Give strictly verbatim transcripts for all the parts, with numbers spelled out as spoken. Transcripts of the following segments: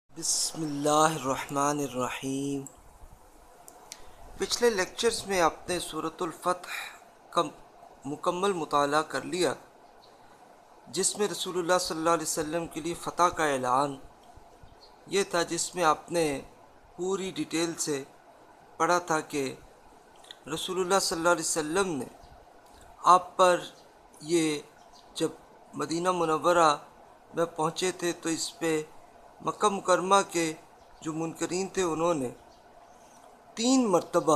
بسم اللہ الرحمن الرحیم۔ پچھلے لیکچرز میں آپ نے سورۃ الفتح کا مکمل مطالعہ کر لیا، جس میں رسول اللہ صلی اللہ علیہ وسلم کے لیے فتح کا اعلان یہ تھا، جس میں آپ نے پوری ڈیٹیل سے پڑھا تھا کہ رسول اللہ صلی اللہ علیہ وسلم نے آپ پر یہ جب مدینہ منورہ میں پہنچے تھے تو اس پہ مکہ مکرمہ کے جو منکرین تھے انہوں نے تین مرتبہ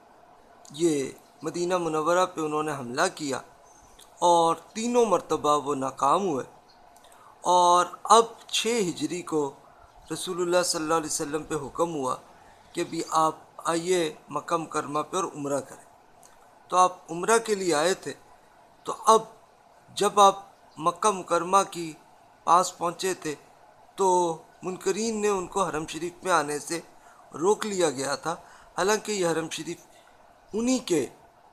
یہ مدینہ منورہ پہ انہوں نے حملہ کیا اور تینوں مرتبہ وہ ناکام ہوئے، اور اب چھ ہجری کو رسول اللہ صلی اللہ علیہ وسلم پہ حکم ہوا کہ بھی آپ آئیے مکہ مکرمہ پہ اور عمرہ کریں۔ تو آپ عمرہ کے لیے آئے تھے، تو اب جب آپ مکہ مکرمہ کی پاس پہنچے تھے تو منکرین نے ان کو حرم شریف میں آنے سے روک لیا گیا تھا، حالانکہ یہ حرم شریف انہی کے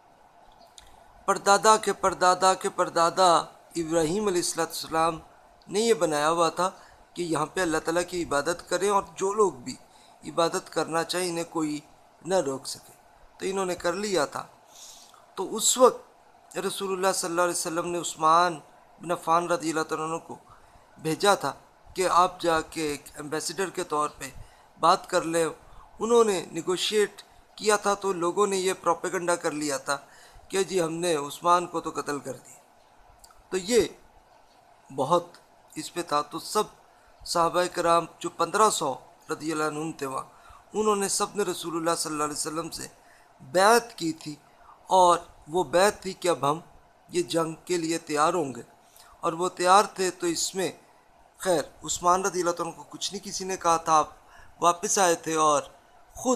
پردادا کے پردادا کے پردادا ابراہیم علیہ السلام نے یہ بنایا ہوا تھا کہ یہاں پہ اللہ تعالیٰ کی عبادت کریں، اور جو لوگ بھی عبادت کرنا چاہیں انہیں کوئی نہ روک سکے، تو انہوں نے کر لیا تھا۔ تو اس وقت رسول اللہ صلی اللہ علیہ وسلم نے عثمان بن عفان رضی اللہ عنہ کو بھیجا تھا کہ آپ جا کے ایک ایمبیسیڈر کے طور پہ بات کر لیں۔ انہوں نے نیگوشیٹ کیا تھا تو لوگوں نے یہ پروپیگنڈا کر لیا تھا کہ جی ہم نے عثمان کو تو قتل کر دیا، تو یہ بہت اس پہ تھا۔ تو سب صحابہ کرام جو پندرہ سو رضی اللہ عنہ تھے وہاں، انہوں نے سب نے رسول اللہ صلی اللہ علیہ وسلم سے بیعت کی تھی، اور وہ بیعت تھی کہ اب ہم یہ جنگ کے لیے تیار ہوں گے، اور وہ تیار تھے۔ تو اس میں خیر عثمان رضی اللہ عنہ کو کچھ نہیں کسی نے کہا تھا، آپ واپس آئے تھے، اور خود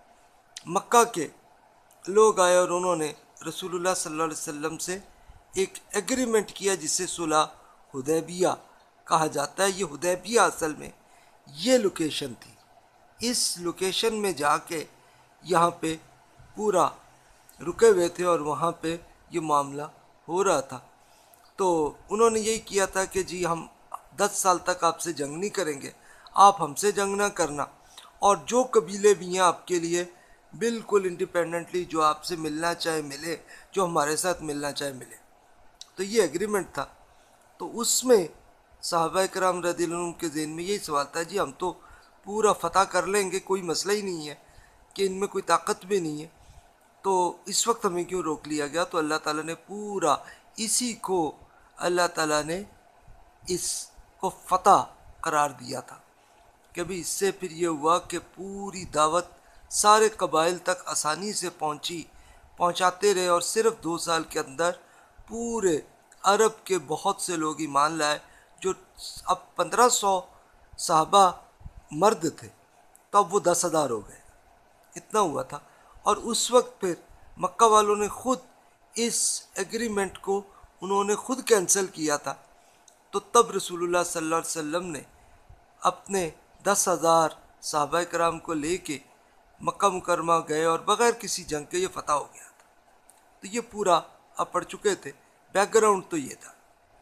مکہ کے لوگ آئے اور انہوں نے رسول اللہ صلی اللہ علیہ وسلم سے ایک ایگریمنٹ کیا جسے صلح حدیبیہ کہا جاتا ہے۔ یہ حدیبیہ اصل میں یہ لوکیشن تھی، اس لوکیشن میں جا کے یہاں پہ پورا رکے ہوئے تھے اور وہاں پہ یہ معاملہ ہو رہا تھا۔ تو انہوں نے یہی کیا تھا کہ جی ہم دس سال تک آپ سے جنگ نہیں کریں گے، آپ ہم سے جنگ نہ کرنا، اور جو قبیلے بھی ہیں آپ کے لیے بالکل انڈیپینڈنٹلی جو آپ سے ملنا چاہے ملے، جو ہمارے ساتھ ملنا چاہے ملے۔ تو یہ ایگریمنٹ تھا۔ تو اس میں صحابہ کرام رضی اللہ عنہم کے ذہن میں یہی سوال تھا، جی ہم تو پورا فتح کر لیں گے، کوئی مسئلہ ہی نہیں ہے کہ ان میں کوئی طاقت بھی نہیں ہے، تو اس وقت ہمیں کیوں روک لیا گیا؟ تو اللہ تعالیٰ نے پورا اسی کو اللہ تعالیٰ نے اس کو فتح قرار دیا تھا کہ بھی اس سے پھر یہ ہوا کہ پوری دعوت سارے قبائل تک آسانی سے پہنچی پہنچاتے رہے، اور صرف دو سال کے اندر پورے عرب کے بہت سے لوگ ایمان لائے۔ جو اب پندرہ سو صحابہ مرد تھے تو اب وہ دس ہزار ہو گئے، اتنا ہوا تھا۔ اور اس وقت پھر مکہ والوں نے خود اس ایگریمنٹ کو انہوں نے خود کینسل کیا تھا، تو تب رسول اللہ صلی اللہ علیہ وسلم نے اپنے دس ہزار صحابہ کرام کو لے کے مکہ مکرمہ گئے، اور بغیر کسی جنگ کے یہ فتح ہو گیا تھا۔ تو یہ پورا آپ پڑھ چکے تھے، بیک گراؤنڈ تو یہ تھا۔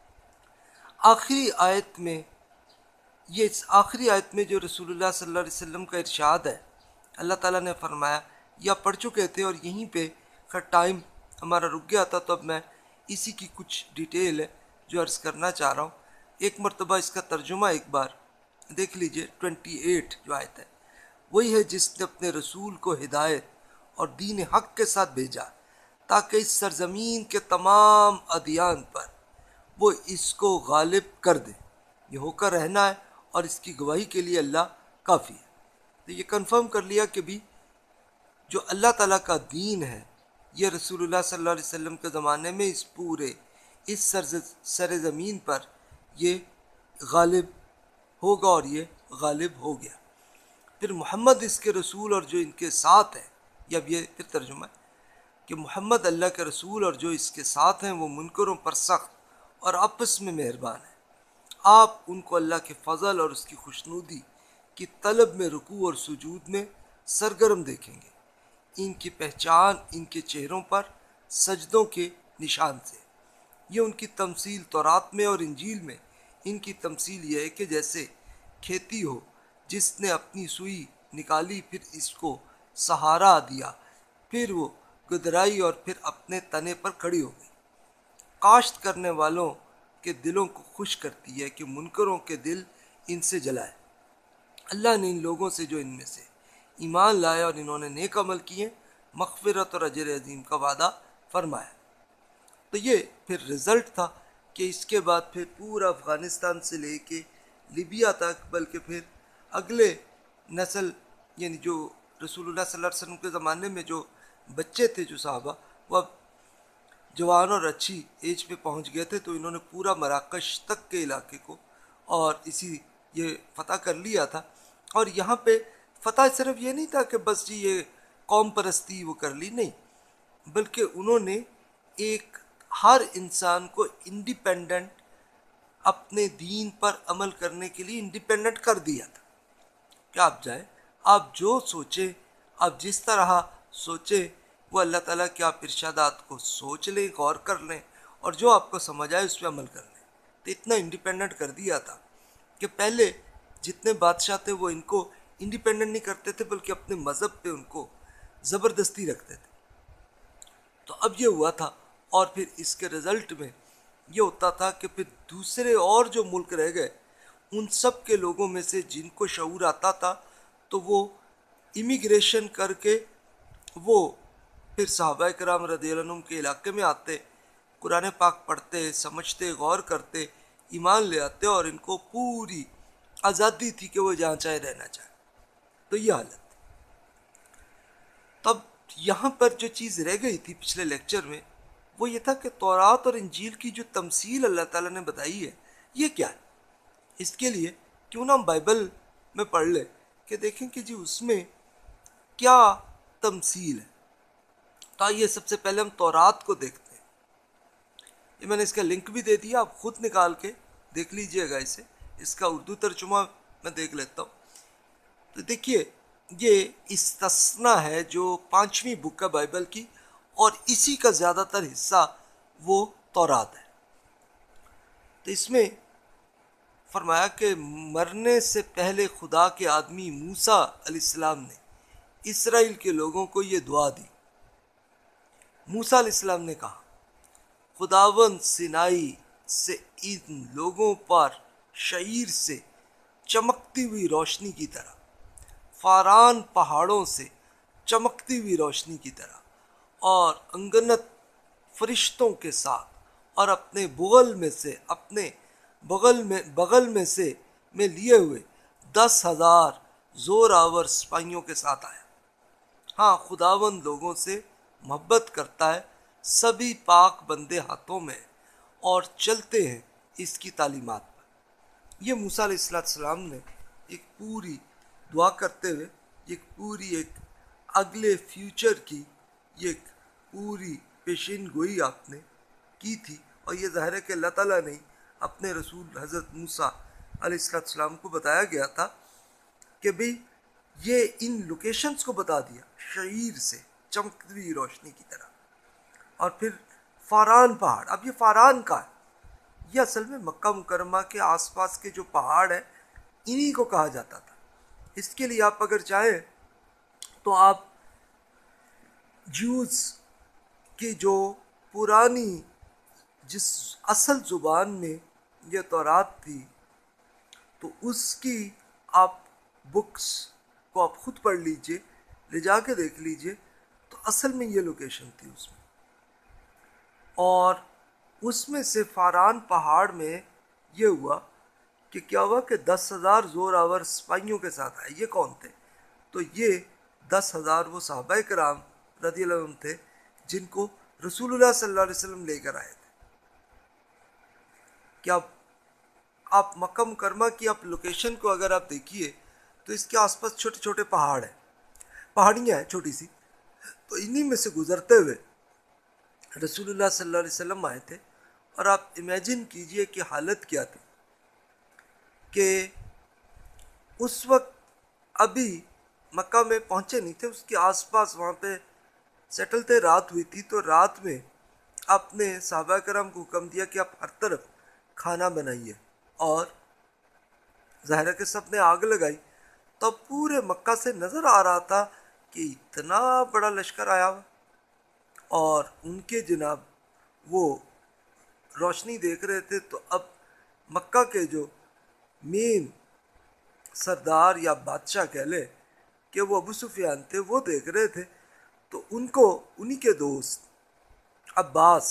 آخری آیت میں یہ اس آخری آیت میں جو رسول اللہ صلی اللہ علیہ وسلم کا ارشاد ہے، اللہ تعالیٰ نے فرمایا، یہ آپ پڑھ چکے تھے، اور یہیں پہ خیر ٹائم ہمارا رک گیا تھا، تو اب میں اسی کی کچھ ڈیٹیل ہے جو عرض کرنا چاہ رہا ہوں۔ ایک مرتبہ اس کا ترجمہ ایک بار دیکھ لیجئے۔ اٹھائیس جو آیت ہے وہی ہے جس نے اپنے رسول کو ہدایت اور دین حق کے ساتھ بھیجا تاکہ اس سرزمین کے تمام ادیان پر وہ اس کو غالب کر دے۔ یہ ہو کر رہنا ہے، اور اس کی گواہی کے لیے اللہ کافی ہے۔ تو یہ کنفرم کر لیا کہ بھی جو اللہ تعالیٰ کا دین ہے یہ رسول اللہ صلی اللہ علیہ وسلم کے زمانے میں اس پورے اس سرزمین پر یہ غالب ہوگا، اور یہ غالب ہو گیا۔ پھر محمد اس کے رسول اور جو ان کے ساتھ ہیں، یہ اب یہ پھر ترجمہ ہے کہ محمد اللہ کے رسول اور جو اس کے ساتھ ہیں وہ منکروں پر سخت اور آپس میں مہربان ہیں۔ آپ ان کو اللہ کے فضل اور اس کی خوشنودی کی طلب میں رکوع اور سجود میں سرگرم دیکھیں گے۔ ان کی پہچان ان کے چہروں پر سجدوں کے نشان سے۔ یہ ان کی تمثیل تورات میں اور انجیل میں ان کی تمثیل یہ ہے کہ جیسے کھیتی ہو جس نے اپنی سوئی نکالی پھر اس کو سہارا دیا، پھر وہ گدرائی اور پھر اپنے تنے پر کھڑی ہو گئی۔ کاشت کرنے والوں کے دلوں کو خوش کرتی ہے کہ منکروں کے دل ان سے جلائے۔ اللہ نے ان لوگوں سے جو ان میں سے ایمان لائے اور انہوں نے نیک عمل کیے مغفرت اور اجر عظیم کا وعدہ فرمایا۔ تو یہ پھر رزلٹ تھا کہ اس کے بعد پھر پورا افغانستان سے لے کے لیبیا تک، بلکہ پھر اگلے نسل یعنی جو رسول اللہ صلی اللہ علیہ وسلم کے زمانے میں جو بچے تھے جو صحابہ، وہ اب جوان اور اچھی ایج پہ پہنچ گئے تھے، تو انہوں نے پورا مراکش تک کے علاقے کو اور اسی یہ فتح کر لیا تھا۔ اور یہاں پہ فتح صرف یہ نہیں تھا کہ بس جی یہ قوم پرستی وہ کر لی، نہیں، بلکہ انہوں نے ایک ہر انسان کو انڈیپینڈنٹ اپنے دین پر عمل کرنے کے لیے انڈیپینڈنٹ کر دیا تھا کہ آپ جائیں، آپ جو سوچیں، آپ جس طرح سوچیں وہ اللہ تعالیٰ کے آپ ارشادات کو سوچ لیں، غور کر لیں اور جو آپ کو سمجھ آئے اس پہ عمل کر لیں۔ تو اتنا انڈیپینڈنٹ کر دیا تھا کہ پہلے جتنے بادشاہ تھے وہ ان کو انڈیپینڈنٹ نہیں کرتے تھے بلکہ اپنے مذہب پہ ان کو زبردستی رکھتے تھے۔ تو اب یہ ہوا تھا، اور پھر اس کے رزلٹ میں یہ ہوتا تھا کہ پھر دوسرے اور جو ملک رہ گئے ان سب کے لوگوں میں سے جن کو شعور آتا تھا تو وہ امیگریشن کر کے وہ پھر صحابہ کرام رضی اللہ عنہم کے علاقے میں آتے، قرآن پاک پڑھتے، سمجھتے، غور کرتے، ایمان لے آتے، اور ان کو پوری آزادی تھی کہ وہ جہاں چاہے رہنا چاہے۔ تو یہ حالت تب یہاں پر جو چیز رہ گئی تھی پچھلے لیکچر میں وہ یہ تھا کہ تورات اور انجیل کی جو تمثیل اللہ تعالیٰ نے بتائی ہے یہ کیا ہے۔ اس کے لیے کیوں نہ ہم بائبل میں پڑھ لیں کہ دیکھیں کہ جی اس میں کیا تمثیل ہے۔ تو آئیے سب سے پہلے ہم تورات کو دیکھتے ہیں۔ یہ میں نے اس کا لنک بھی دے دیا، آپ خود نکال کے دیکھ لیجئے گا اسے، اس کا اردو ترجمہ میں دیکھ لیتا ہوں۔ تو دیکھیے یہ استثنا ہے جو پانچویں بک ہے بائبل کی، اور اسی کا زیادہ تر حصہ وہ تورات ہے۔ تو اس میں فرمایا کہ مرنے سے پہلے خدا کے آدمی موسیٰ علیہ السلام نے اسرائیل کے لوگوں کو یہ دعا دی۔ موسیٰ علیہ السلام نے کہا، خداوند سینائی سے ان لوگوں پر شعیر سے چمکتی ہوئی روشنی کی طرح، فاران پہاڑوں سے چمکتی ہوئی روشنی کی طرح، اور انگنت فرشتوں کے ساتھ، اور اپنے بغل میں سے اپنے بغل میں بغل میں سے میں لیے ہوئے دس ہزار زور آور سپاہیوں کے ساتھ آیا۔ ہاں، خداوند لوگوں سے محبت کرتا ہے، سبھی پاک بندے ہاتھوں میں اور چلتے ہیں اس کی تعلیمات پر۔ یہ موسیٰ علیہ السلام نے ایک پوری دعا کرتے ہوئے ایک پوری ایک اگلے فیوچر کی ایک پوری پیشین گوئی آپ نے کی تھی، اور یہ ظاہر ہے کہ اللہ تعالیٰ نے اپنے رسول حضرت موسیٰ علیہ السلام کو بتایا گیا تھا کہ بھئی یہ ان لوکیشنز کو بتا دیا، شعیر سے چمکتی ہوئی روشنی کی طرح، اور پھر فاران پہاڑ۔ اب یہ فاران کا ہے، یہ اصل میں مکہ مکرمہ کے آس پاس کے جو پہاڑ ہیں انہی کو کہا جاتا تھا۔ اس کے لیے آپ اگر چاہیں تو آپ جوز کی جو پرانی جس اصل زبان میں یہ تورات تھی تو اس کی آپ بکس کو آپ خود پڑھ لیجئے، لے جا کے دیکھ لیجئے، تو اصل میں یہ لوکیشن تھی اس میں، اور اس میں سے فاران پہاڑ میں یہ ہوا کہ کیا ہوا کہ دس ہزار زور آور سپاہیوں کے ساتھ آئے۔ یہ کون تھے؟ تو یہ دس ہزار وہ صحابہ کرام رضی اللہ عنہم تھے جن کو رسول اللہ صلی اللہ علیہ وسلم لے کر آئے تھے۔ کیا آپ مکہ مکرمہ کی آپ لوکیشن کو اگر آپ دیکھیے تو اس کے آس پاس چھوٹے چھوٹے پہاڑ ہیں، پہاڑیاں ہیں چھوٹی سی، تو انہی میں سے گزرتے ہوئے رسول اللہ صلی اللہ علیہ وسلم آئے تھے، اور آپ امیجن کیجئے کہ حالت کیا تھی کہ اس وقت ابھی مکہ میں پہنچے نہیں تھے، اس کے آس پاس وہاں پہ سیٹل تھے، رات ہوئی تھی، تو رات میں آپ نے صحابہ کرام کو حکم دیا کہ آپ ہر طرف کھانا بنائیے، اور ظاہر ہے کہ سب نے آگ لگائی، تو پورے مکہ سے نظر آ رہا تھا کہ اتنا بڑا لشکر آیا ہوا، اور ان کے جناب وہ روشنی دیکھ رہے تھے۔ تو اب مکہ کے جو مین سردار یا بادشاہ کہہ لے کہ وہ ابو سفیان تھے، وہ دیکھ رہے تھے، تو ان کو انہی کے دوست عباس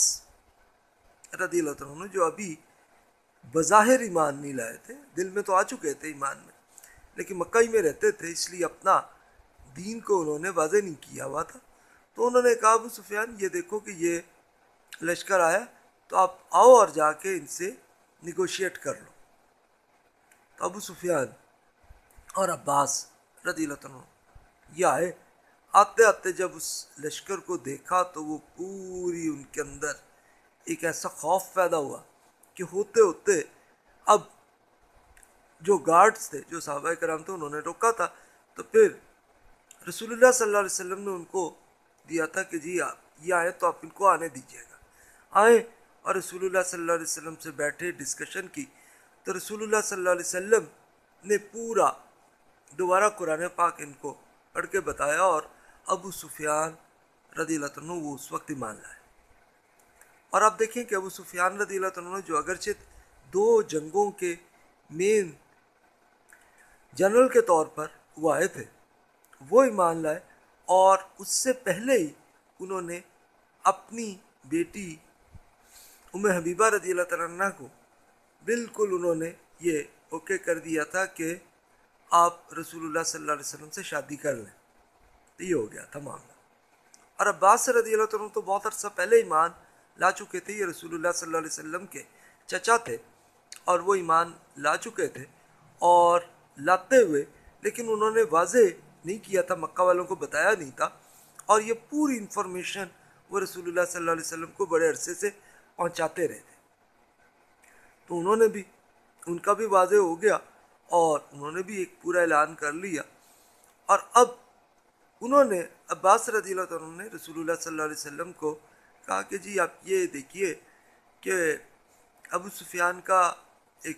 رضی اللہ عنہ، جو ابھی بظاہر ایمان نہیں لائے تھے، دل میں تو آ چکے تھے ایمان میں، لیکن مکہ ہی میں رہتے تھے، اس لیے اپنا دین کو انہوں نے واضح نہیں کیا ہوا تھا۔ تو انہوں نے کہا ابو سفیان یہ دیکھو کہ یہ لشکر آیا، تو آپ آؤ اور جا کے ان سے نیگوشیٹ کر لو۔ تو ابو سفیان اور عباس رضی اللہ عنہ یہ آئے، آتے آتے جب اس لشکر کو دیکھا تو وہ پوری ان کے اندر ایک ایسا خوف پیدا ہوا کہ ہوتے ہوتے اب جو گارڈز تھے، جو صحابہ کرام تھے، انہوں نے روکا تھا، تو پھر رسول اللہ صلی اللہ علیہ وسلم نے ان کو دیا تھا کہ جی آپ یہ آئے تو آپ ان کو آنے دیجیے گا۔ آئے اور رسول اللہ صلی اللہ علیہ وسلم سے بیٹھے، ڈسکشن کی، تو رسول اللہ صلی اللہ علیہ وسلم نے پورا دوبارہ قرآن پاک ان کو پڑھ کے بتایا، اور ابو سفیان رضی اللہ عنہ وہ اس وقت ایمان لائے۔ اور آپ دیکھیں کہ ابو سفیان رضی اللہ عنہ جو اگرچہ دو جنگوں کے مین جنرل کے طور پر وہ آئے تھے، وہ ایمان لائے، اور اس سے پہلے ہی انہوں نے اپنی بیٹی ام حبیبہ رضی اللہ تعالیٰ عنہ کو بالکل انہوں نے یہ اوکے کر دیا تھا کہ آپ رسول اللہ صلی اللہ علیہ وسلم سے شادی کر لیں، تو یہ ہو گیا تھا معاملہ۔ اور عباس رضی اللہ عنہ تو بہت عرصہ پہلے ایمان لا چکے تھے، یہ رسول اللہ صلی اللہ علیہ وسلم کے چچا تھے، اور وہ ایمان لا چکے تھے، اور لاتے ہوئے لیکن انہوں نے واضح نہیں کیا تھا، مکہ والوں کو بتایا نہیں تھا، اور یہ پوری انفارمیشن وہ رسول اللہ صلی اللہ علیہ وسلم کو بڑے عرصے سے پہنچاتے رہے تھے۔ تو انہوں نے بھی، ان کا بھی واضح ہو گیا، اور انہوں نے بھی ایک پورا اعلان کر لیا، اور اب انہوں نے عباس رضی اللہ عنہ نے رسول اللہ صلی اللہ علیہ وسلم کو کہا کہ جی آپ یہ دیکھیے کہ ابو سفیان کا ایک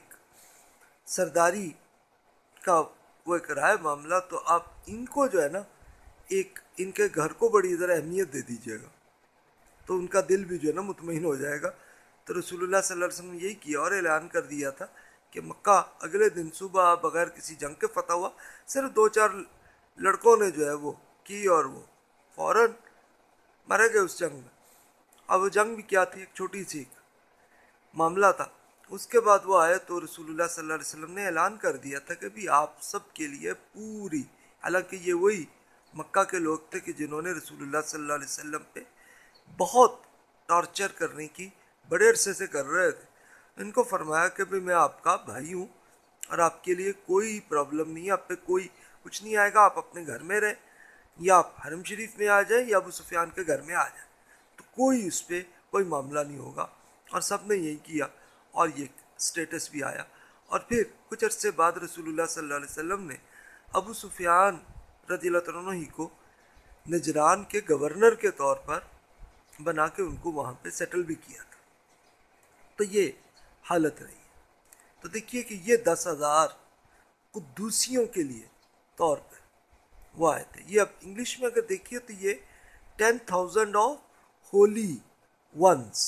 سرداری کا وہ ایک رائے معاملہ، تو آپ ان کو جو ہے نا ایک ان کے گھر کو بڑی ذرا اہمیت دے دیجیے گا، تو ان کا دل بھی جو ہے نا مطمئن ہو جائے گا۔ تو رسول اللہ صلی اللہ علیہ وسلم نے یہی کیا، اور اعلان کر دیا تھا کہ مکہ اگلے دن صبح بغیر کسی جنگ کے فتح ہوا، صرف دو چار لڑکوں نے جو ہے وہ کی، اور وہ فوراً مرے گئے اس جنگ میں۔ اب وہ جنگ بھی کیا تھی، ایک چھوٹی سی ایک معاملہ تھا۔ اس کے بعد وہ آئے تو رسول اللہ صلی اللہ علیہ وسلم نے اعلان کر دیا تھا کہ بھی آپ سب کے لیے پوری، حالانکہ یہ وہی مکہ کے لوگ تھے کہ جنہوں نے رسول اللہ صلی اللہ علیہ وسلم پہ بہت ٹارچر کرنے کی بڑے عرصے سے کر رہے تھے، ان کو فرمایا کہ بھی میں آپ کا بھائی ہوں، اور آپ کے لیے کوئی پرابلم نہیں ہے، آپ پہ کوئی کچھ نہیں آئے گا، آپ اپنے گھر میں رہیں، یا آپ حرم شریف میں آ جائیں یا ابو سفیان کے گھر میں آ جائیں، تو کوئی اس پہ کوئی معاملہ نہیں ہوگا۔ اور سب نے یہی کیا، اور یہ سٹیٹس بھی آیا۔ اور پھر کچھ عرصے بعد رسول اللہ صلی اللہ علیہ وسلم نے ابو سفیان رضی اللہ عنہ ہی کو نجران کے گورنر کے طور پر بنا کے ان کو وہاں پہ سیٹل بھی کیا تھا۔ تو یہ حالت رہی ہے۔ تو دیکھیے کہ یہ دس ہزار قدوسیوں کے لیے طور پہ وہ آئے تھے۔ یہ اب انگلش میں اگر دیکھیے تو یہ ten thousand of holy ones,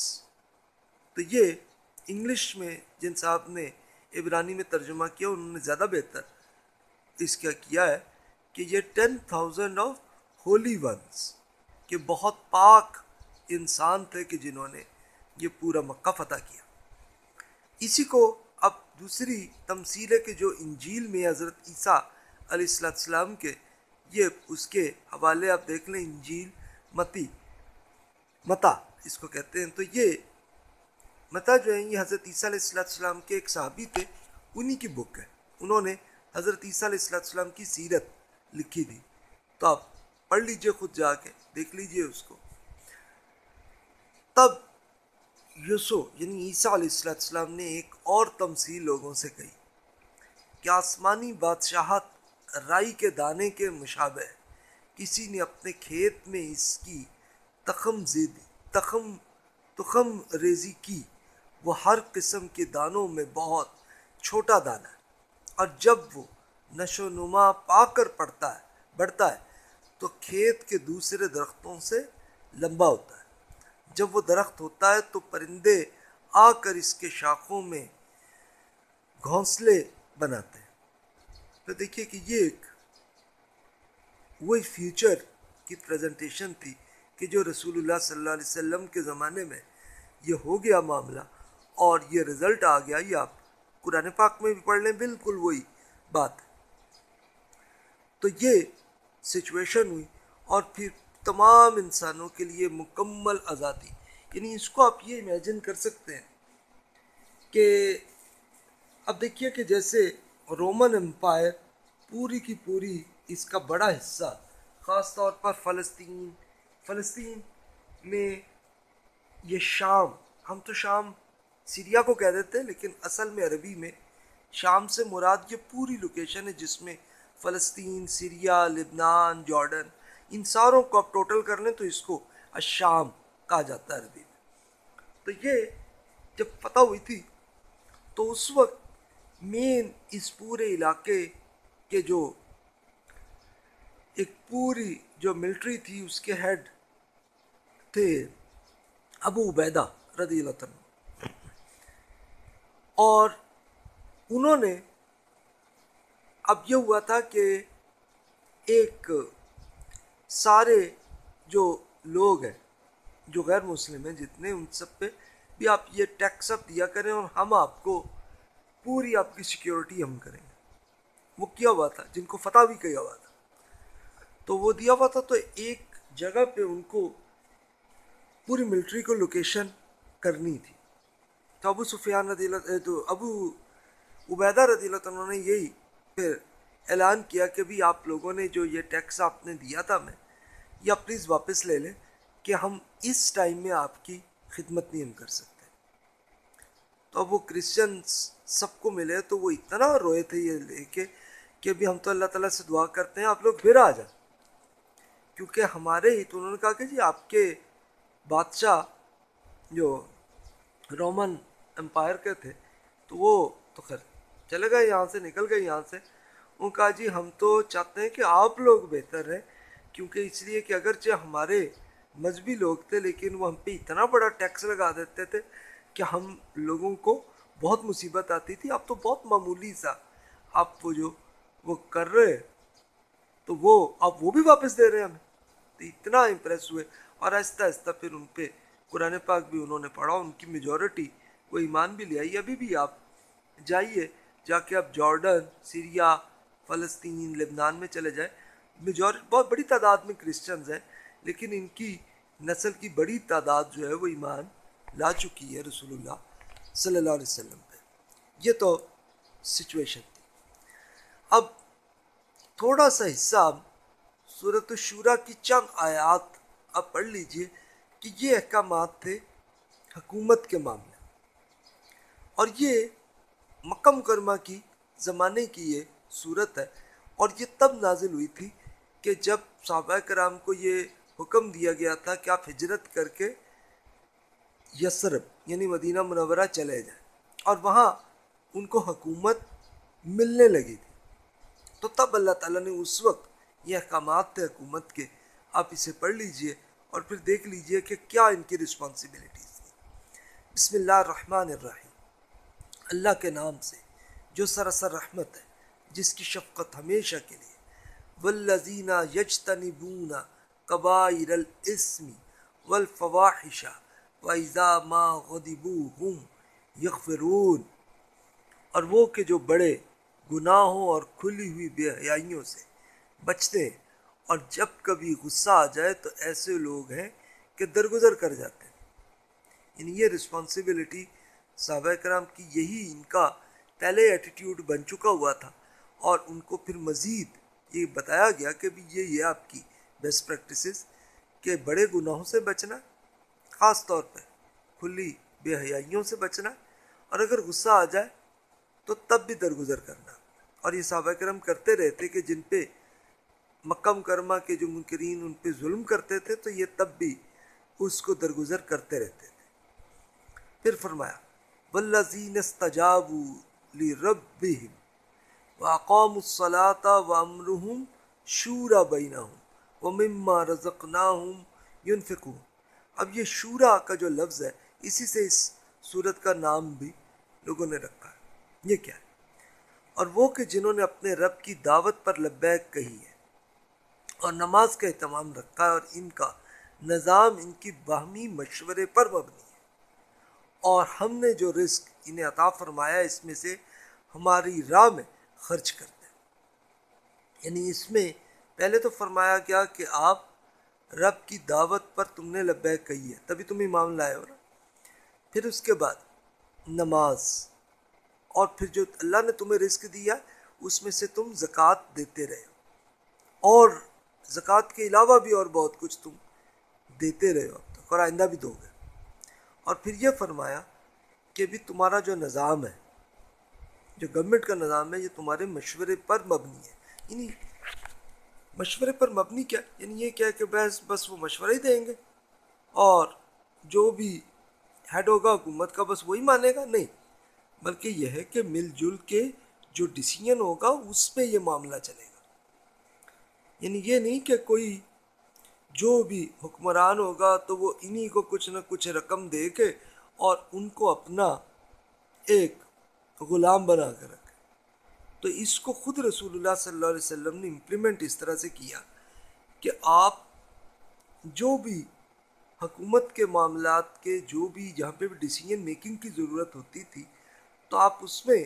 تو یہ انگلش میں جن صاحب نے عبرانی میں ترجمہ کیا انہوں نے زیادہ بہتر اس کا کیا ہے کہ یہ ten thousand of holy ones, کہ بہت پاک انسان تھے کہ جنہوں نے یہ پورا مکہ فتح کیا۔ اسی کو اب دوسری تمثیل ہے کہ جو انجیل میں حضرت عیسیٰ علیہ السلام کے، یہ اس کے حوالے آپ دیکھ لیں، انجیل متی متا اس کو کہتے ہیں، تو یہ متا جو ہے یہ حضرت عیسیٰ علیہ السلام کے ایک صحابی تھے، انہی کی بک ہے، انہوں نے حضرت عیسیٰ علیہ السلام کی سیرت لکھی تھی، تو آپ پڑھ لیجئے، خود جا کے دیکھ لیجئے اس کو۔ تب یسوع یعنی عیسیٰ علیہ السلام نے ایک اور تمثیل لوگوں سے کہی کہ آسمانی بادشاہت رائی کے دانے کے مشابہ ہے، کسی نے اپنے کھیت میں اس کی تخم زیدی تخم تخم ریزی کی، وہ ہر قسم کے دانوں میں بہت چھوٹا دانہ ہے، اور جب وہ नशो नुमा पा कर पड़ता है बढ़ता है तो खेत के दूसरे दरख्तों से लंबा होता है। जब वो दरख्त होता है तो परिंदे आकर इसके शाखों में घोंसले बनाते हैं। तो देखिए कि ये एक वही फ्यूचर की प्रेजेंटेशन थी कि जो रसूलुल्लाह सल्लल्लाहु अलैहि वसल्लम के ज़माने में ये हो गया मामला और ये रिज़ल्ट आ गया। ये आप कुरान पाक में भी पढ़ लें, बिल्कुल वही बात है। तो ये सिचुएशन हुई और फिर तमाम इंसानों के लिए मुकम्मल आज़ादी। यानी इसको आप ये इमेजिन कर सकते हैं कि अब देखिए कि जैसे रोमन एम्पायर पूरी की पूरी इसका बड़ा हिस्सा, ख़ास तौर पर फ़लस्तीन फ़लस्तीन में ये शाम, हम तो शाम सीरिया को कह देते हैं लेकिन असल में अरबी में शाम से मुराद ये पूरी लोकेशन है जिसमें फ़लस्तीन, सीरिया, लेबनान, जॉर्डन, इन सारों को आप टोटल कर लें तो इसको अशाम कहा जाता है अरबी में। तो ये जब फतह हुई थी तो उस वक्त मेन इस पूरे इलाके के जो एक पूरी जो मिलिट्री थी उसके हेड थे अबू उबैदा रज़ियल्लाहु अन्हु, और उन्होंने अब ये हुआ था कि एक सारे जो लोग हैं जो गैर मुस्लिम हैं जितने, उन सब पे भी आप ये टैक्स अब दिया करें और हम आपको पूरी आपकी सिक्योरिटी हम करेंगे। वो किया हुआ था, जिनको फतह भी किया हुआ था तो वो दिया हुआ था। तो एक जगह पे उनको पूरी मिलिट्री को लोकेशन करनी थी। तो अबू सुफियान रज़ियल्लाहु तो अबू उबैदा रज़ियल्लाहु अन्हु ने यही फिर ऐलान किया कि भी आप लोगों ने जो ये टैक्स आपने दिया था मैं या प्लीज़ वापस ले लें कि हम इस टाइम में आपकी खिदमत नहीं हम कर सकते। तो अब वो क्रिश्चियंस सबको मिले तो वो इतना रोए थे ये लेके कि भी हम तो अल्लाह ताला से दुआ करते हैं आप लोग फिर आ जाए, क्योंकि हमारे ही। तो उन्होंने कहा कि जी आपके बादशाह जो रोमन एम्पायर के थे तो वो तो खैर चले गए यहाँ से, निकल गए यहाँ से। उन्होंने कहा जी हम तो चाहते हैं कि आप लोग बेहतर रहें, क्योंकि इसलिए कि अगरचे हमारे मजहबी लोग थे लेकिन वो हम पे इतना बड़ा टैक्स लगा देते थे कि हम लोगों को बहुत मुसीबत आती थी। आप तो बहुत मामूली सा आप वो जो वो कर रहे तो वो आप वो भी वापस दे रहे हैं हमें। तो इतना इम्प्रेस हुए और आहिस्ता आहिस्ता फिर उन पर कुरान पाक भी उन्होंने पढ़ा, उनकी मेजॉरिटी वो ईमान भी ले आई। अभी भी आप जाइए जाके आप जॉर्डन, सीरिया, फ़लस्तीन, लेबनान में चले जाए, मेजॉरिटी बहुत बड़ी तादाद में क्रिश्चियंस हैं लेकिन इनकी नस्ल की बड़ी तादाद जो है वो ईमान ला चुकी है रसूलुल्लाह सल्लल्लाहु अलैहि वसल्लम पे। ये तो सिचुएशन थी। अब थोड़ा सा हिस्सा सूरत शूरा की चंद आयात आप पढ़ लीजिए कि ये अहकामात थे हुकूमत के मामले, और ये मक्का मुकरमा की ज़माने की ये सूरत है। और ये तब नाजिल हुई थी कि जब सहाबा कराम को ये हुक्म दिया गया था कि आप हिजरत करके यसरब यानी मदीना मुनव्वरा चले जाएं, और वहाँ उनको हुकूमत मिलने लगी थी। तो तब अल्लाह ताला ने उस वक्त ये अहकामात थे हुकूमत के, आप इसे पढ़ लीजिए और फिर देख लीजिए कि क्या इनकी रिस्पॉन्सिबिलिटीज़ थी। बिस्मिल्लाहिर्रहमानिर्रहीम, अल्लाह के नाम से जो सरासर रहमत है, जिसकी शफ़क़त हमेशा के लिए। वल्लज़ीना यज्तनिबूना कबाइरल इस्मी वल फ़वाहिशा व इज़ा मा ग़दिबू हुम यग़फ़िरून, और वो के जो बड़े गुनाहों और खुली हुई बेहयाइयों से बचते हैं और जब कभी गुस्सा आ जाए तो ऐसे लोग हैं कि दरगुजर कर जाते हैं। इन ये रिस्पॉन्सिबिलिटी सहाबा कराम की, यही इनका पहले एटीट्यूड बन चुका हुआ था और उनको फिर मज़ीद ये बताया गया कि भी ये ये आपकी बेस्ट प्रैक्टिसेस के बड़े गुनाहों से बचना, ख़ास तौर पर खुली बेहयाइयों से बचना, और अगर गुस्सा आ जाए तो तब भी दरगुजर करना। और ये सहाबा करम करते रहते कि जिन पे मक्का मुकरमा के जो मुनकरीन उन पे जुल्म करते थे तो ये तब भी उसको दरगुजर करते रहते थे। फिर फरमाया वल्लज़ीन इस्तजाबू लिरब्बिहिम وَأَقَامُوا الصَّلَاةَ وَأَمْرُهُمْ شُورَى بَيْنَهُمْ وَمِمَّا رَزَقْنَاهُمْ يُنْفِقُونَ۔ اب یہ شورا کا جو لفظ ہے اسی سے اس سورت کا نام بھی لوگوں نے رکھا ہے۔ یہ کیا ہے؟ اور وہ کہ جنہوں نے اپنے رب کی دعوت پر لبیک کہی ہے اور نماز کا اہتمام رکھا ہے، اور ان کا نظام ان کی باہمی مشورے پر مبنی ہے، اور ہم نے جو رزق انہیں عطا فرمایا اس میں سے ہماری راہ میں خرچ کرتے ہیں۔ یعنی اس میں پہلے تو فرمایا گیا کہ آپ رب کی دعوت پر تم نے لبیک کہی ہے، تبھی تم ایمان لائے ہو نا۔ پھر اس کے بعد نماز، اور پھر جو اللہ نے تمہیں رزق دیا اس میں سے تم زکوٰۃ دیتے رہے ہو، اور زکوٰۃ کے علاوہ بھی اور بہت کچھ تم دیتے رہے ہو اب تک، اور آئندہ بھی دو گے۔ اور پھر یہ فرمایا کہ بھی تمہارا جو نظام ہے، جو گورنمنٹ کا نظام ہے، یہ تمہارے مشورے پر مبنی ہے۔ یعنی مشورے پر مبنی کیا؟ یعنی یہ کیا کہ بس بس وہ مشورہ ہی دیں گے اور جو بھی ہیڈ ہوگا حکومت کا بس وہی مانے گا؟ نہیں، بلکہ یہ ہے کہ مل جل کے جو ڈیسیژن ہوگا اس پہ یہ معاملہ چلے گا۔ یعنی یہ نہیں کہ کوئی جو بھی حکمران ہوگا تو وہ انہی کو کچھ نہ کچھ رقم دے کے اور ان کو اپنا ایک غلام بنا کر رکھے۔ تو اس کو خود رسول اللہ صلی اللہ علیہ وسلم نے امپلیمنٹ اس طرح سے کیا کہ آپ جو بھی حکومت کے معاملات کے جو بھی جہاں پہ بھی ڈیسیژن میکنگ کی ضرورت ہوتی تھی تو آپ اس میں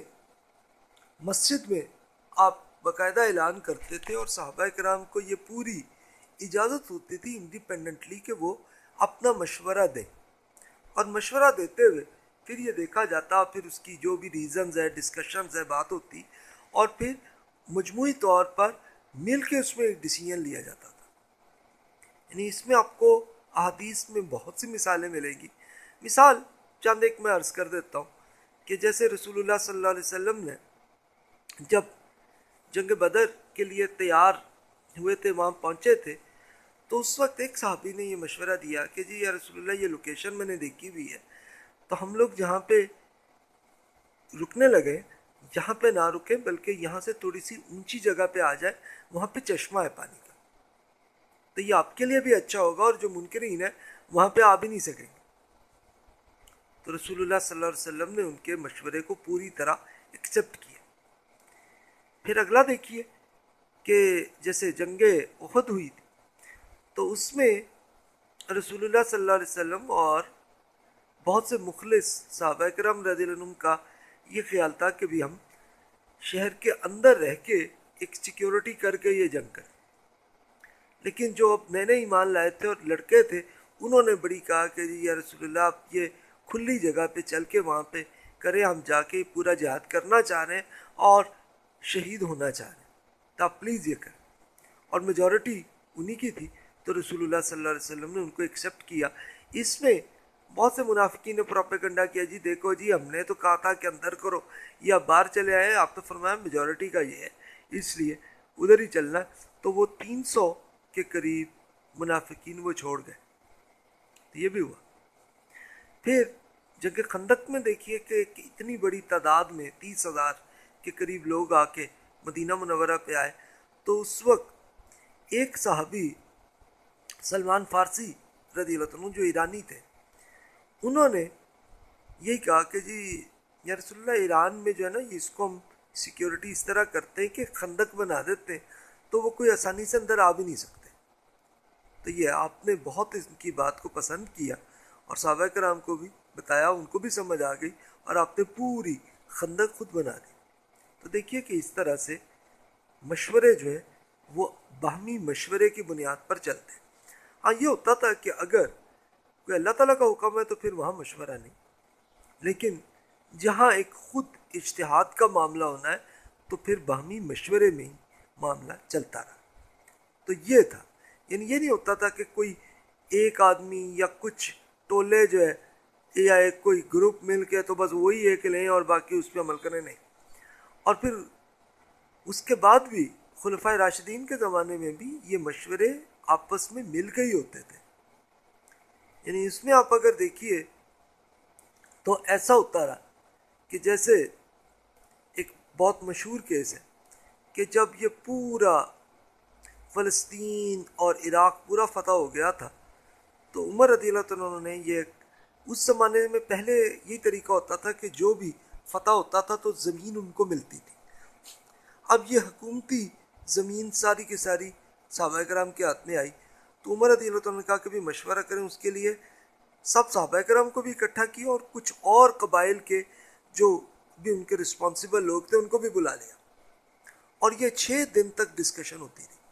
مسجد میں آپ باقاعدہ اعلان کرتے تھے، اور صحابہ کرام کو یہ پوری اجازت ہوتی تھی انڈیپینڈنٹلی کہ وہ اپنا مشورہ دیں، اور مشورہ دیتے ہوئے پھر یہ دیکھا جاتا، پھر اس کی جو بھی ریزنز ہے، ڈسکشنز ہے، بات ہوتی، اور پھر مجموعی طور پر مل کے اس میں ایک ڈیسیژن لیا جاتا تھا۔ یعنی اس میں آپ کو احادیث میں بہت سی مثالیں ملیں گی۔ مثال چند ایک میں عرض کر دیتا ہوں کہ جیسے رسول اللہ صلی اللہ علیہ وسلم نے جب جنگ بدر کے لیے تیار ہوئے تھے، وہاں پہنچے تھے، تو اس وقت ایک صحابی نے یہ مشورہ دیا کہ جی یا رسول اللہ، یہ لوکیشن میں نے دیکھی ہوئی ہے، تو ہم لوگ جہاں پہ رکنے لگے جہاں پہ نہ رکیں بلکہ یہاں سے تھوڑی سی اونچی جگہ پہ آ جائے، وہاں پہ چشمہ ہے پانی کا، تو یہ آپ کے لیے بھی اچھا ہوگا، اور جو منکرین ہے وہاں پہ آ بھی نہیں سکیں گے۔ تو رسول اللہ صلی اللہ علیہ وسلم نے ان کے مشورے کو پوری طرح ایکسیپٹ کیا۔ پھر اگلا دیکھیے کہ جیسے جنگ احد ہوئی تھی تو اس میں رسول اللہ صلی اللہ علیہ وسلم اور بہت سے مخلص صحابہ کرام رضی اللہ عنہم کا یہ خیال تھا کہ بھی ہم شہر کے اندر رہ کے ایک سیکیورٹی کر کے یہ جنگ کریں، لیکن جو اب نئے نئے ایمان لائے تھے اور لڑکے تھے انہوں نے بڑی کہا کہ جی یا رسول اللہ، آپ یہ کھلی جگہ پہ چل کے وہاں پہ کریں، ہم جا کے پورا جہاد کرنا چاہ رہے ہیں اور شہید ہونا چاہ رہے ہیں، تو آپ پلیز یہ کریں۔ اور میجورٹی انہی کی تھی، تو رسول اللہ صلی اللہ علیہ وسلم نے ان کو ایکسیپٹ کیا۔ اس میں بہت سے منافقین نے پروپیگنڈا کیا، جی دیکھو جی ہم نے تو کہا تھا کہ اندر کرو یا باہر چلے آئے، آپ تو فرمایا میجورٹی کا یہ ہے اس لیے ادھر ہی چلنا ہے۔ تو وہ تین سو کے قریب منافقین وہ چھوڑ گئے، تو یہ بھی ہوا۔ پھر جنگ خندق میں دیکھیے کہ اتنی بڑی تعداد میں تیس ہزار کے قریب لوگ آ کے مدینہ منورہ پہ آئے، تو اس وقت ایک صحابی سلمان فارسی رضی اللہ عنہ جو ایرانی تھے، انہوں نے یہی کہا کہ جی یا رسول اللہ، ایران میں جو ہے نا یہ اس کو ہم سیکیورٹی اس طرح کرتے ہیں کہ خندق بنا دیتے ہیں تو وہ کوئی آسانی سے اندر آ بھی نہیں سکتے۔ تو یہ آپ نے بہت ان کی بات کو پسند کیا اور صحابہ کرام کو بھی بتایا، ان کو بھی سمجھ آ گئی، اور آپ نے پوری خندق خود بنا دی۔ تو دیکھیے کہ اس طرح سے مشورے جو ہے وہ باہمی مشورے کی بنیاد پر چلتے ہیں۔ ہاں یہ ہوتا تھا کہ اگر کوئی اللہ تعالیٰ کا حکم ہے تو پھر وہاں مشورہ نہیں، لیکن جہاں ایک خود اجتہاد کا معاملہ ہونا ہے تو پھر باہمی مشورے میں ہی معاملہ چلتا رہا۔ تو یہ تھا، یعنی یہ نہیں ہوتا تھا کہ کوئی ایک آدمی یا کچھ ٹولے جو ہے یا ایک کوئی گروپ مل کے تو بس وہی ایک لیں اور باقی اس پہ عمل کریں، نہیں۔ اور پھر اس کے بعد بھی خلفائے راشدین کے زمانے میں بھی یہ مشورے آپس میں مل کے ہی ہوتے تھے۔ یعنی اس میں آپ اگر دیکھیے تو ایسا ہوتا رہا کہ جیسے ایک بہت مشہور کیس ہے کہ جب یہ پورا فلسطین اور عراق پورا فتح ہو گیا تھا تو عمر رضی اللہ عنہ نے یہ اس زمانے میں پہلے یہی طریقہ ہوتا تھا کہ جو بھی فتح ہوتا تھا تو زمین ان کو ملتی تھی. اب یہ حکومتی زمین ساری کی ساری صحابہ کرام کے ہاتھ میں آئی تو عمر رضی اللہ عنہ نے کہا کہ بھی مشورہ کریں. اس کے لیے سب صحابہ کرام کو بھی اکٹھا کیا اور کچھ اور قبائل کے جو بھی ان کے رسپانسیبل لوگ تھے ان کو بھی بلا لیا اور یہ چھ دن تک ڈسکشن ہوتی رہی.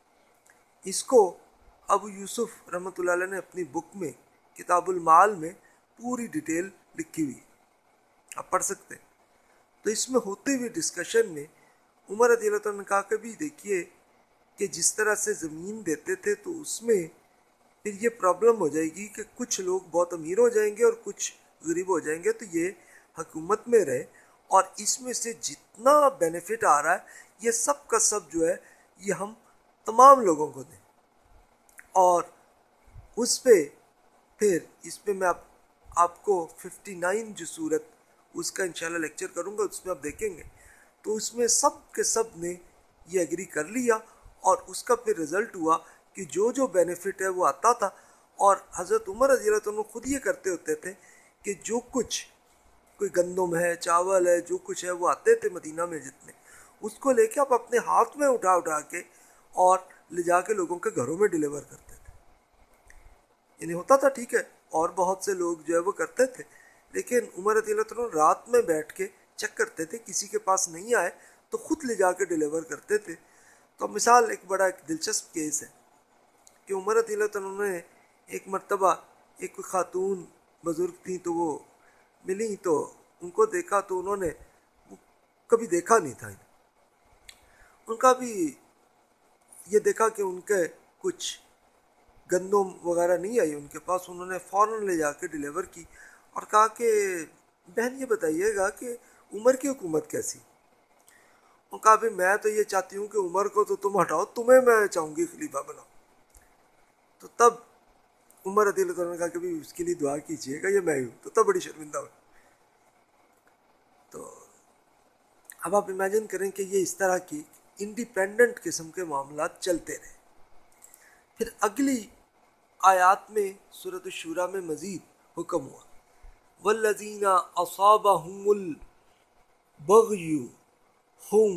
اس کو ابو یوسف رحمۃ اللہ علیہ نے اپنی بک میں کتاب المال میں پوری ڈیٹیل لکھی ہوئی آپ پڑھ سکتے ہیں. تو اس میں ہوتے ہوئے ڈسکشن میں عمر رضی اللہ عنہ نے کہا کہ بھی دیکھیے کہ جس طرح سے زمین دیتے تھے تو اس میں پھر یہ پرابلم ہو جائے گی کہ کچھ لوگ بہت امیر ہو جائیں گے اور کچھ غریب ہو جائیں گے. تو یہ حکومت میں رہے اور اس میں سے جتنا بینیفٹ آ رہا ہے یہ سب کا سب جو ہے یہ ہم تمام لوگوں کو دیں. اور اس پہ پھر اس پہ میں آپ آپ کو ففٹی نائن جو صورت اس کا انشاءاللہ لیکچر کروں گا اس میں آپ دیکھیں گے. تو اس میں سب کے سب نے یہ ایگری کر لیا اور اس کا پھر رزلٹ ہوا کہ جو جو بینیفٹ ہے وہ آتا تھا. اور حضرت عمر رضی اللہ عنہ خود یہ کرتے ہوتے تھے کہ جو کچھ کوئی گندم ہے چاول ہے جو کچھ ہے وہ آتے تھے مدینہ میں جتنے اس کو لے کے آپ اپنے ہاتھ میں اٹھا اٹھا کے اور لے جا کے لوگوں کے گھروں میں ڈیلیور کرتے تھے. یعنی ہوتا تھا ٹھیک ہے اور بہت سے لوگ جو ہے وہ کرتے تھے لیکن عمر رضی اللہ عنہ رات میں بیٹھ کے چیک کرتے تھے کسی کے پاس نہیں آئے تو خود لے جا کے ڈیلیور کرتے تھے. تو مثال ایک بڑا ایک دلچسپ کیس ہے کہ عمر رضی اللہ عنہ نے ایک مرتبہ ایک خاتون بزرگ تھیں تو وہ ملی تو ان کو دیکھا تو انہوں نے کبھی دیکھا نہیں تھا. ان کا بھی یہ دیکھا کہ ان کے کچھ گندم وغیرہ نہیں آئی ان کے پاس. انہوں نے فوراً لے جا کے ڈیلیور کی اور کہا کہ بہن یہ بتائیے گا کہ عمر کی حکومت کیسی. ان کہا بھی میں تو یہ چاہتی ہوں کہ عمر کو تو تم ہٹاؤ تمہیں میں چاہوں گی خلیفہ بناؤ. تو تب عمر رضی اللہ عنہ نے کہا کہ بھی اس کے لیے دعا کیجیے گا یہ میں ہی ہوں. تو تب بڑی شرمندہ ہوئی. تو اب آپ امیجن کریں کہ یہ اس طرح کی انڈیپینڈنٹ قسم کے معاملات چلتے رہے. پھر اگلی آیات میں سورۃ الشورى میں مزید حکم ہوا والذین اصابہم البغی ہم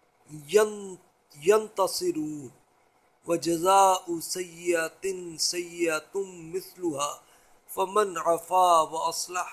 ینتصرون وجزاء سیئۃ سیئۃ مثلها فمن عفا واصلح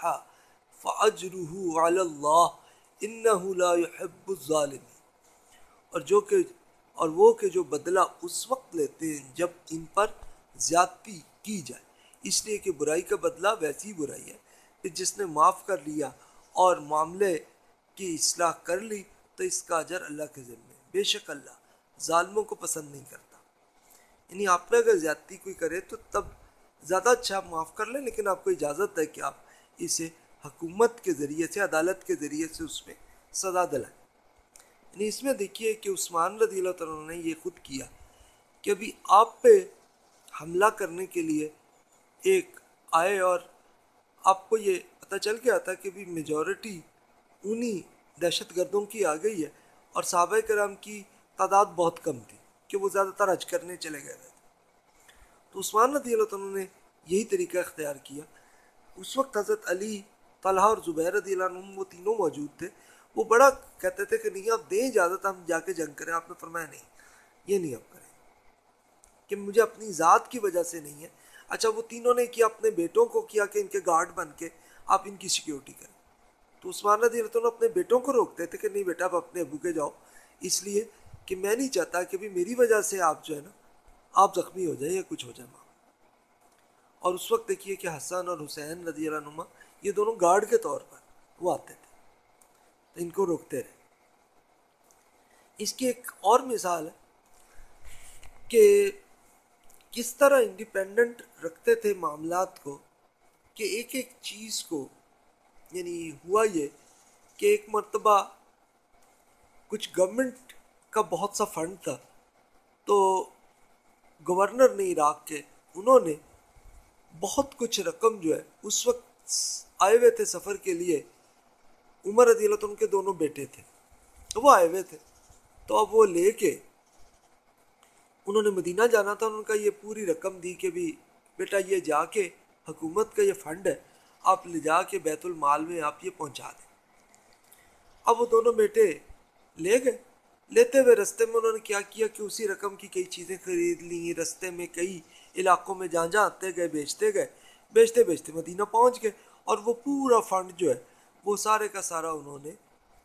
فاجرہ علی اللہ انہ لا يحب الظالمین. اور جو کہ اور وہ کہ جو بدلہ اس وقت لیتے ہیں جب ان پر زیادتی کی جائے اس لیے کہ برائی کا بدلہ ویسی برائی ہے کہ جس نے معاف کر لیا اور معاملے کی اصلاح کر لی تو اس کا اجر اللہ کے ذمہ. بے شک اللہ ظالموں کو پسند نہیں کرتا. یعنی آپ نے اگر زیادتی کوئی کرے تو تب زیادہ اچھا آپ معاف کر لیں لیکن آپ کو اجازت ہے کہ آپ اسے حکومت کے ذریعے سے عدالت کے ذریعے سے اس میں سزا دلائیں. یعنی اس میں دیکھیے کہ عثمان رضی اللہ عنہ نے یہ خود کیا کہ ابھی آپ پہ حملہ کرنے کے لیے ایک آئے اور آپ کو یہ پتہ چل گیا تھا کہ بھی میجورٹی انہی دہشت گردوں کی آ گئی ہے اور صحابہ کرام کی تعداد بہت کم تھی کہ وہ زیادہ تر حج کرنے چلے گئے تھے. تو عثمان رضی اللہ عنہ نے یہی طریقہ اختیار کیا. اس وقت حضرت علی طلحہ اور زبیر رضی اللہ عنہ وہ تینوں موجود تھے. وہ بڑا کہتے تھے کہ نہیں آپ دیں اجازت ہم جا کے جنگ کریں. آپ نے فرمایا نہیں یہ نہیں آپ کریں کہ مجھے اپنی ذات کی وجہ سے نہیں ہے. اچھا وہ تینوں نے کیا اپنے بیٹوں کو کیا کہ ان کے گارڈ بن کے آپ ان کی سیکیورٹی کریں. تو عثمان رضی اللہ عنہ اپنے بیٹوں کو روکتے تھے کہ نہیں بیٹا آپ اپنے ابو کے جاؤ اس لیے کہ میں نہیں چاہتا کہ بھی میری وجہ سے آپ جو ہے نا آپ زخمی ہو جائیں یا کچھ ہو جائے. اور اس وقت دیکھیے کہ حسن اور حسین رضی اللہ عنہما یہ دونوں گارڈ کے طور پر وہ آتے تھے تو ان کو روکتے رہے. اس کی ایک اور مثال ہے کہ کس طرح انڈیپینڈنٹ رکھتے تھے معاملات کو کہ ایک ایک چیز کو یعنی ہوا یہ کہ ایک مرتبہ کچھ گورنمنٹ کا بہت سا فنڈ تھا تو گورنر نے عراق کے انہوں نے بہت کچھ رقم جو ہے اس وقت آئے ہوئے تھے سفر کے لیے. عمر رضی اللہ عنہ کے دونوں بیٹے تھے تو وہ آئے ہوئے تھے تو اب وہ لے کے انہوں نے مدینہ جانا تھا، انہوں نے کہا یہ پوری رقم دی کہ بھی بیٹا یہ جا کے حکومت کا یہ فنڈ ہے، آپ لے جا کے بیت المال میں آپ یہ پہنچا دیں۔ اب وہ دونوں بیٹے لے گئے، لیتے ہوئے رستے میں انہوں نے کیا کیا کہ اسی رقم کی کئی چیزیں خرید لیں، رستے میں کئی علاقوں میں جہاں جہاں آتے گئے بیچتے گئے، بیچتے بیچتے مدینہ پہنچ گئے، اور وہ پورا فنڈ جو ہے وہ سارے کا سارا انہوں نے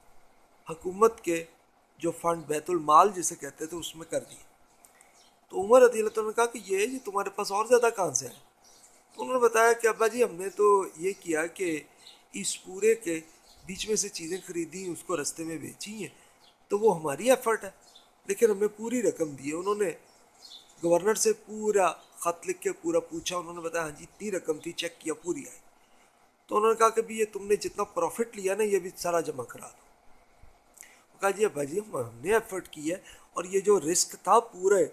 حکومت کے جو فنڈ بیت المال جسے کہتے تھے اس میں کر دیا۔ تو عمر رضی اللہ عنہ نے کہا کہ یہ جی تمہارے پاس اور زیادہ کہاں سے ہے؟ تو انہوں نے بتایا کہ ابا جی ہم نے تو یہ کیا کہ اس پورے کے بیچ میں سے چیزیں خریدی، اس کو رستے میں بیچی ہیں، تو وہ ہماری ایفرٹ ہے، لیکن ہم نے پوری رقم دی ہے۔ انہوں نے گورنر سے پورا خط لکھ کے پورا پوچھا، انہوں نے بتایا ہاں جی اتنی رقم تھی، چیک کیا پوری آئی۔ تو انہوں نے کہا کہ بھی یہ تم نے جتنا پروفٹ لیا نا یہ بھی سارا جمع کرا دو۔ کہا جی ابا جی ہم نے ایفرٹ کی ہے، اور یہ جو رسک تھا پورے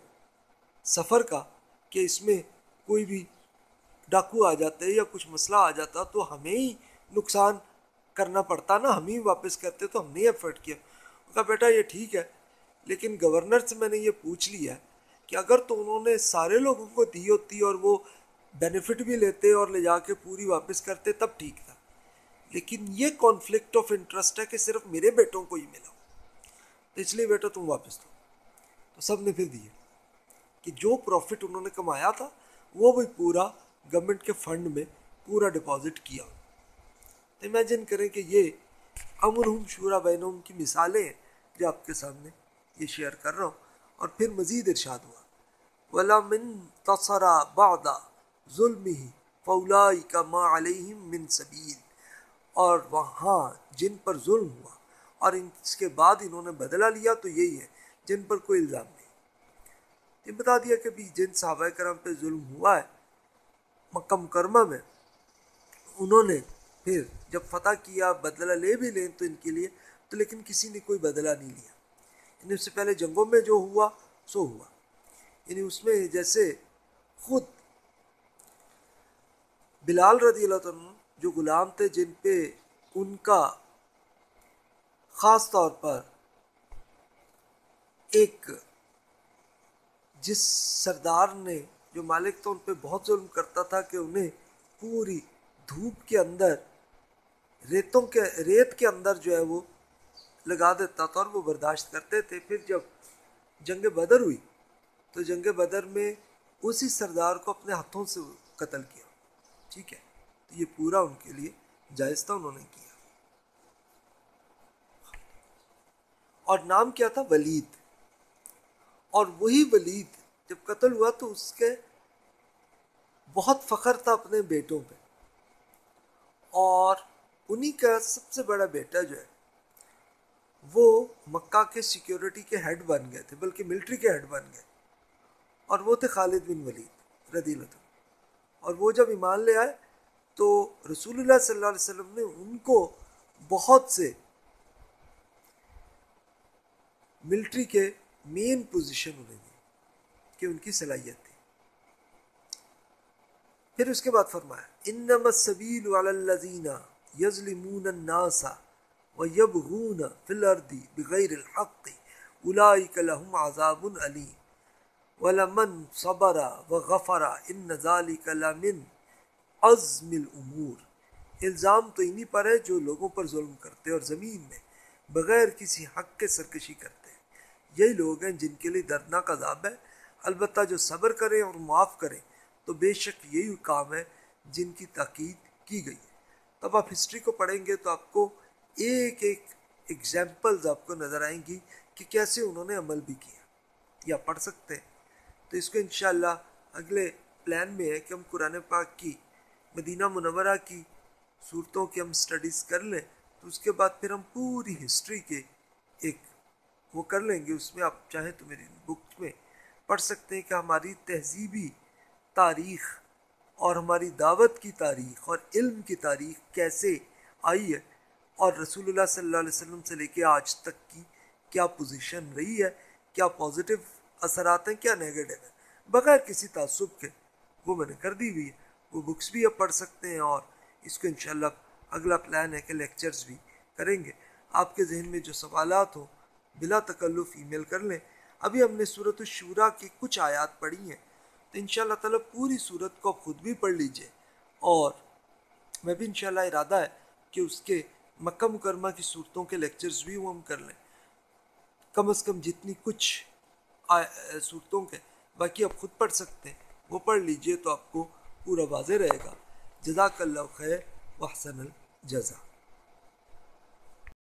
سفر کا کہ اس میں کوئی بھی ڈاکو آ جاتے یا کچھ مسئلہ آ جاتا تو ہمیں ہی نقصان کرنا پڑتا نا، ہم ہی واپس کرتے، تو ہم نے ایفرٹ کیا۔ کہا بیٹا یہ ٹھیک ہے، لیکن گورنر سے میں نے یہ پوچھ لیا کہ اگر تو انہوں نے سارے لوگوں کو دی ہوتی اور وہ بینیفٹ بھی لیتے اور لے جا کے پوری واپس کرتے تب ٹھیک تھا، لیکن یہ کانفلکٹ آف انٹرسٹ ہے کہ صرف میرے بیٹوں کو ہی ملا، تو اس لیے بیٹا تم واپس دو۔ تو سب نے پھر دیے کہ جو پروفٹ انہوں نے کمایا تھا وہ بھی پورا گورنمنٹ کے فنڈ میں پورا ڈپازٹ کیا۔ تو امیجن کریں کہ یہ امرہم شورا بینہم کی مثالیں ہیں جو آپ کے سامنے یہ شیئر کر رہا ہوں۔ اور پھر مزید ارشاد ہوا وَلَمِن انتَصَرَ بَعْدَ ظُلْمِهِ فَأُولَٰئِكَ مَا عَلَيْهِم مِّن سَبِيلٍ، اور وہاں جن پر ظلم ہوا اور اس کے بعد انہوں نے بدلہ لیا تو یہی ہے جن پر کوئی الزام نہیں۔ یہ بتا دیا کہ بھی جن صحابہ کرام پہ ظلم ہوا ہے مکہ مکرمہ میں، انہوں نے پھر جب فتح کیا بدلہ لے بھی لیں تو ان کے لیے، تو لیکن کسی نے کوئی بدلہ نہیں لیا۔ یعنی اس سے پہلے جنگوں میں جو ہوا سو ہوا، یعنی اس میں جیسے خود بلال رضی اللہ عنہ جو غلام تھے جن پہ ان کا خاص طور پر ایک جس سردار نے جو مالک تھا ان پہ بہت ظلم کرتا تھا کہ انہیں پوری دھوپ کے اندر ریتوں کے ریت کے اندر جو ہے وہ لگا دیتا تھا اور وہ برداشت کرتے تھے۔ پھر جب جنگ بدر ہوئی تو جنگ بدر میں اسی سردار کو اپنے ہاتھوں سے قتل کیا، ٹھیک ہے، تو یہ پورا ان کے لیے جائز تھا، انہوں نے کیا۔ اور نام کیا تھا؟ ولید۔ اور وہی ولید جب قتل ہوا تو اس کے بہت فخر تھا اپنے بیٹوں پہ، اور انہی کا سب سے بڑا بیٹا جو ہے وہ مکہ کے سیکیورٹی کے ہیڈ بن گئے تھے، بلکہ ملٹری کے ہیڈ بن گئے، اور وہ تھے خالد بن ولید رضی اللہ عنہ۔ اور وہ جب ایمان لے آئے تو رسول اللہ صلی اللہ علیہ وسلم نے ان کو بہت سے ملٹری کے مین پوزیشن انہیں دی کہ ان کی صلاحیت تھی۔ پھر اس کے بعد فرمایا انما السبیل علی الذین یظلمون الناس ویبغون فی الارض بغیر الحق اولئک لهم عذاب علیم وَلَمَنْ صَبَرَ وَغَفَرَ إِنَّ ذَلِكَ لَمِنْ عَزْمِ الْأُمُورِ۔ الزام تو انہی پر ہے جو لوگوں پر ظلم کرتے اور زمین میں بغیر کسی حق کے سرکشی کرتے ہیں، یہی لوگ ہیں جن کے لیے دردناک عذاب ہے۔ البتہ جو صبر کریں اور معاف کریں تو بے شک یہی کام ہے جن کی تاکید کی گئی ہے۔ تب آپ ہسٹری کو پڑھیں گے تو آپ کو ایک ایک ایگزامپلز آپ کو نظر آئیں گی کہ کیسے انہوں نے عمل بھی کیا، یا پڑھ سکتے ہیں۔ تو اس کو انشاءاللہ اگلے پلان میں ہے کہ ہم قرآن پاک کی مدینہ منورہ کی صورتوں کی ہم سٹڈیز کر لیں، تو اس کے بعد پھر ہم پوری ہسٹری کے ایک وہ کر لیں گے۔ اس میں آپ چاہیں تو میری بک میں پڑھ سکتے ہیں کہ ہماری تہذیبی تاریخ اور ہماری دعوت کی تاریخ اور علم کی تاریخ کیسے آئی ہے، اور رسول اللہ صلی اللہ علیہ وسلم سے لے کے آج تک کی کیا پوزیشن رہی ہے، کیا پازیٹیو اثرات ہیں، کیا نیگیٹو ہیں، بغیر کسی تعصب کے وہ میں نے کر دی ہوئی ہے۔ وہ بکس بھی آپ پڑھ سکتے ہیں، اور اس کو انشاءاللہ اگلا پلان ہے کہ لیکچرز بھی کریں گے۔ آپ کے ذہن میں جو سوالات ہوں بلا تکلف ای میل کر لیں۔ ابھی ہم نے سورۃ الشورى کی کچھ آیات پڑھی ہیں، تو انشاءاللہ تعالیٰ پوری سورت کو آپ خود بھی پڑھ لیجئے، اور میں بھی انشاءاللہ ارادہ ہے کہ اس کے مکہ مکرمہ کی صورتوں کے لیکچرز بھی وہ ہم کر لیں، کم از کم جتنی کچھ صورتوں کے، باقی آپ خود پڑھ سکتے ہیں، وہ پڑھ لیجئے تو آپ کو پورا واضح رہے گا۔ جزاک اللہ خیر واحسن الجزا۔